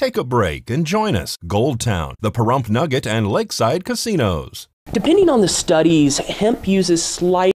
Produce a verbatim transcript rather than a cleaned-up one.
Take a break and join us. Gold Town, the Pahrump Nugget, and Lakeside Casinos. Depending on the studies, hemp uses slight